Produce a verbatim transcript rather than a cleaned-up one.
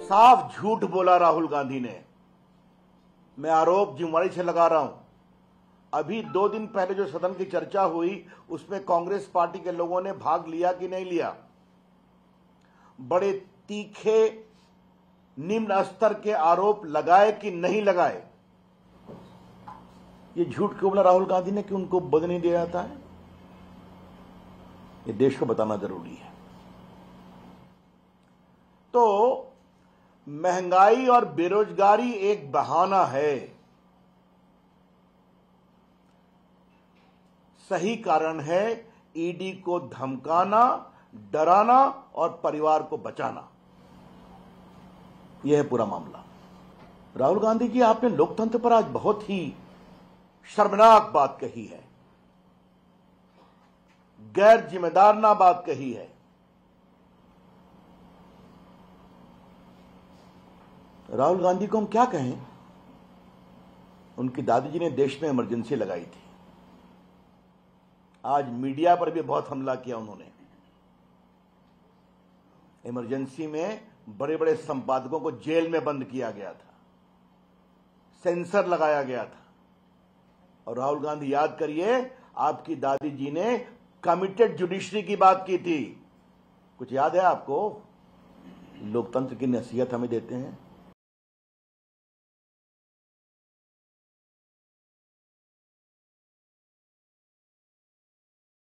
साफ झूठ बोला राहुल गांधी ने। मैं आरोप जिम्मेदारी से लगा रहा हूं। अभी दो दिन पहले जो सदन की चर्चा हुई उसमें कांग्रेस पार्टी के लोगों ने भाग लिया कि नहीं लिया? बड़े तीखे निम्न स्तर के आरोप लगाए कि नहीं लगाए? ये झूठ क्यों बोला राहुल गांधी ने कि उनको बद नहीं दिया जाता है? ये देश को बताना जरूरी है। तो महंगाई और बेरोजगारी एक बहाना है, सही कारण है ईडी को धमकाना, डराना और परिवार को बचाना। यह है पूरा मामला। राहुल गांधी जी, आपने लोकतंत्र पर आज बहुत ही शर्मनाक बात कही है, गैर जिम्मेदाराना बात कही है। राहुल गांधी को हम क्या कहें? उनकी दादी जी ने देश में इमरजेंसी लगाई थी। आज मीडिया पर भी बहुत हमला किया उन्होंने। इमरजेंसी में बड़े बड़े संपादकों को जेल में बंद किया गया था, सेंसर लगाया गया था। और राहुल गांधी, याद करिए, आपकी दादी जी ने कमिटेड जुडिशरी की बात की थी। कुछ याद है आपको? लोकतंत्र की नसीहत हमें देते हैं।